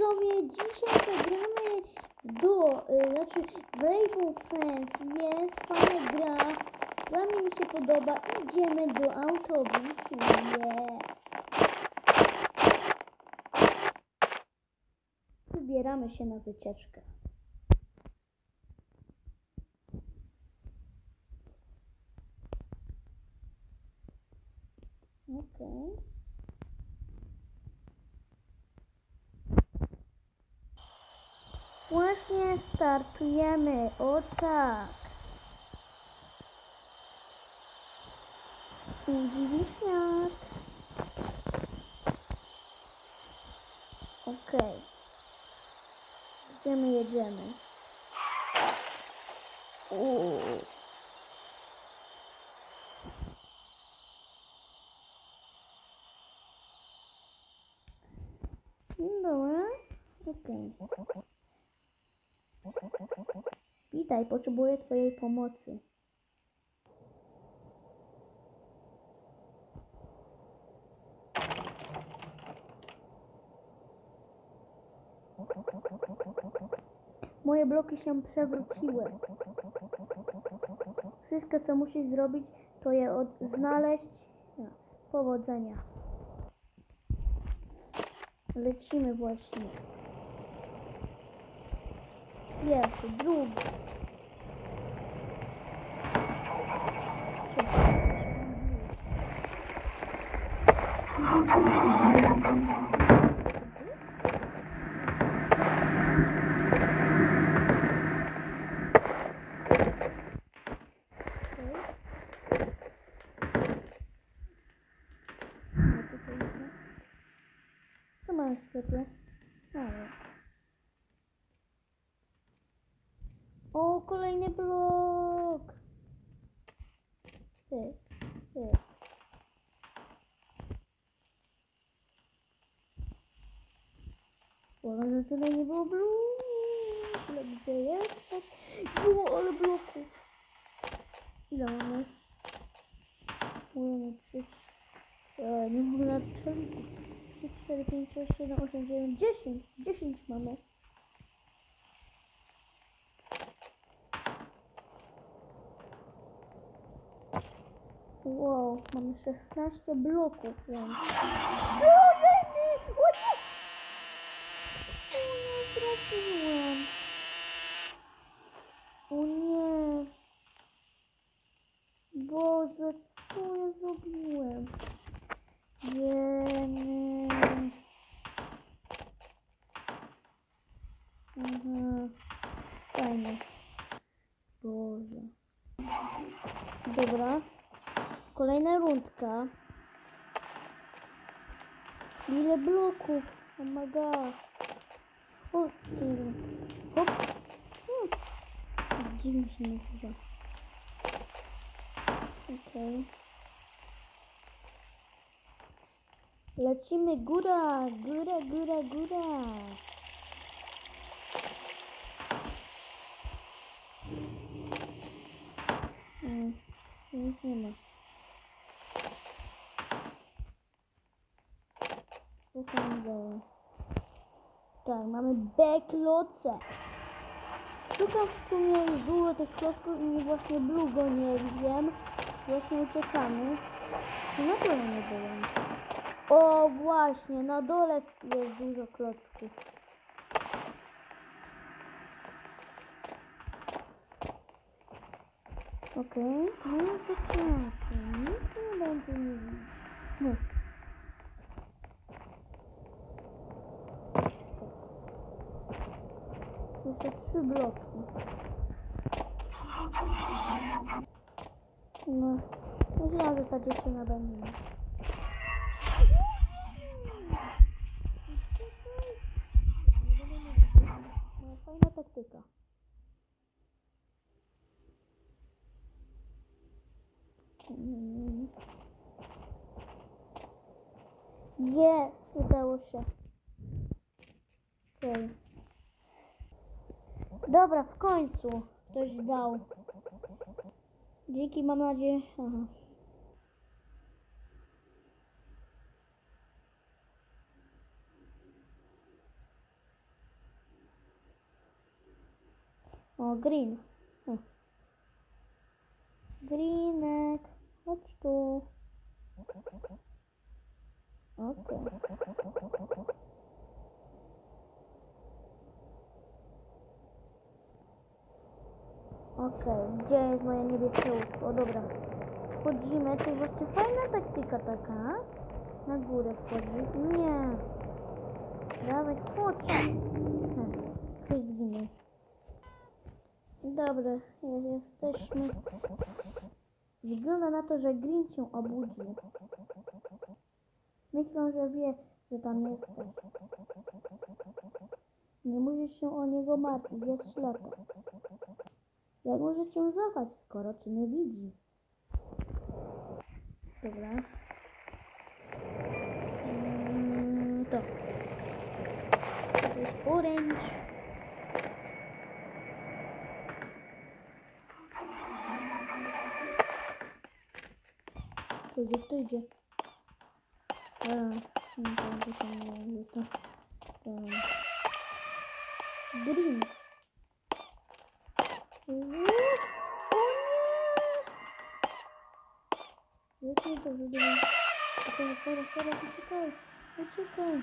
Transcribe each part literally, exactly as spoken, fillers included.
widzowie, dzisiaj zagramy do, y, znaczy w Rainbow Friends. Jest fajna gra, gra mi się podoba. Idziemy do autobusu. Yeah. Wybieramy się na wycieczkę. Okej. Okay. Właśnie startujemy, o tak. Dziwi świat. Okej. Okay. Gdzie my jedziemy? Uuu. Dobra. Okej. Okay. Witaj, potrzebuję twojej pomocy. Moje bloki się przewróciły. Wszystko, co musisz zrobić, to je od znaleźć. No, powodzenia. Lecimy właśnie. Pierwszy, drugi. Co mam w sklepie? O, kolejny blok! Ty, ty. Może tutaj nie było blok. Ale gdzie jesteś? Było, ale bloku. Ile mamy? Mamy trzy, e, nie mogę na trzy, cztery, pięć, sześć, siedem, osiem, dziewięć, dziesięć. dziesięć mamy. Wow, mamy szesnaście bloków. Więc... O nie! Boże, co ja zrobiłem? Nie, nie. Aha. Fajnie. Boże. Dobra. Kolejna rundka. Ile bloków? Oh my god. O, ty. Hops. Hmm. Dziwnie się nazywa. Okej. Okay. Lecimy góra, góra, góra, góra. Hmm. Nic nie ma. Słucham dalej. Tak, mamy bekloce. Szukam w sumie już długo tych klocków i właśnie długo nie wiem. Właśnie uciekamy. Na dole nie byłem. O właśnie, na dole jest dużo klocków. Okej, okay. No to tak. Nic nie będzie nie wiem. No. Jeszcze trzy bloki. No, myślałam, że ta dziewczyna będzie. No, fajna taktyka. Jest, udało się. Okay. Dobra, w końcu ktoś dał. Dzięki, mam nadzieję. Aha. O, green. Hm. Greenek, chodź tu. Okej. Okej, gdzie jest moja niebieska łódka? O, dobra. Wchodzimy, to jest właśnie fajna taktyka taka. Na górę wchodzić. Nie. Dawaj, chodź. Hm, ktoś zginął. Dobra, jesteśmy. Wygląda na to, że Green się obudził. Myślę, że wie, że tam jesteś. Nie musisz się o niego martwić, jest ślepy. Jak może cię złapać, skoro cię nie widzi? Dobra. Mm, to. To jest orange. To idzie, to idzie. A, nie to, to nie to. To. Green. Uuu, o nie! Jest nie to, żeby... Teraz, teraz, teraz, uciekaj! Uciekaj!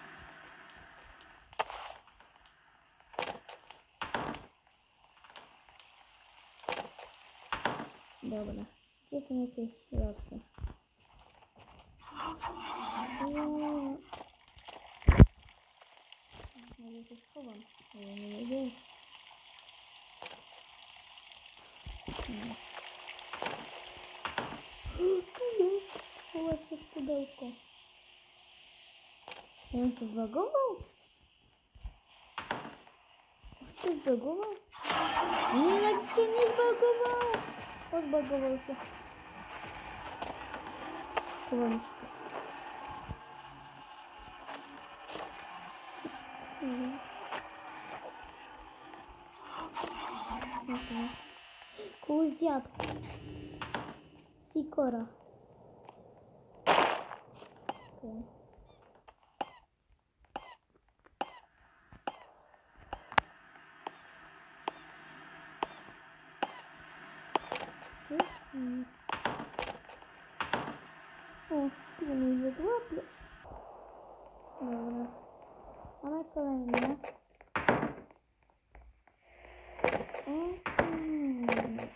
Dobra. Gdzie są jakieś środki? Uuu. Może się schowam. Ale nie wiem. Nie. Tu jest! Chować się w pudełko. On się zbagował? Się zbagował? Nie, jak się nie zbagował! Odbagował się. Chowam się. Mhm. Mhm. Kogoś zjadł. Sikora. Okay. Mhm. O, ty mnie nie złapiesz. Dobra. Mamy kolejne. Mhm.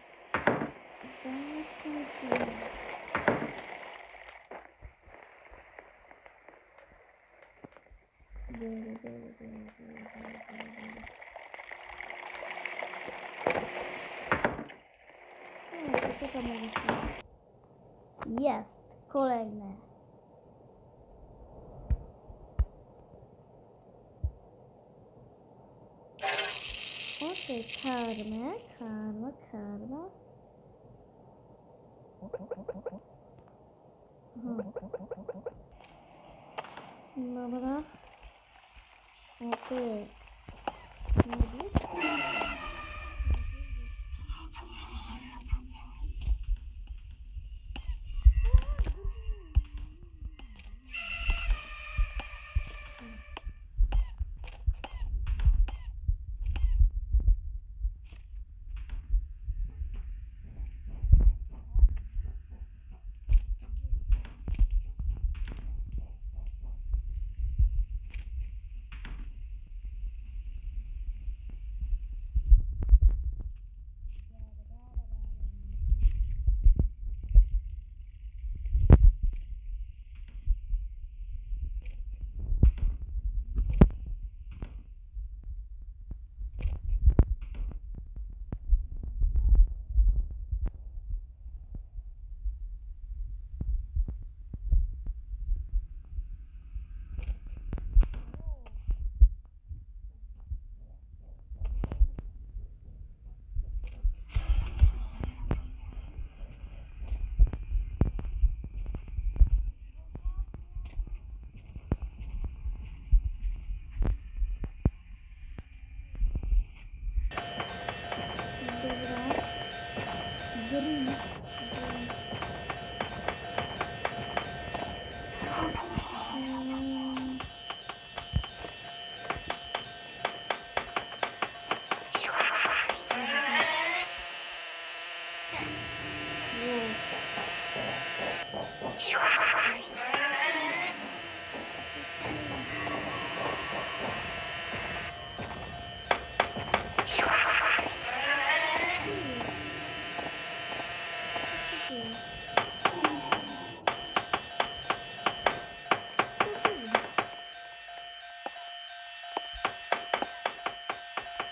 Jest kolejne. Okej, karmę, karma, karma. Dobra. Okej. Niebieski.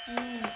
Mm.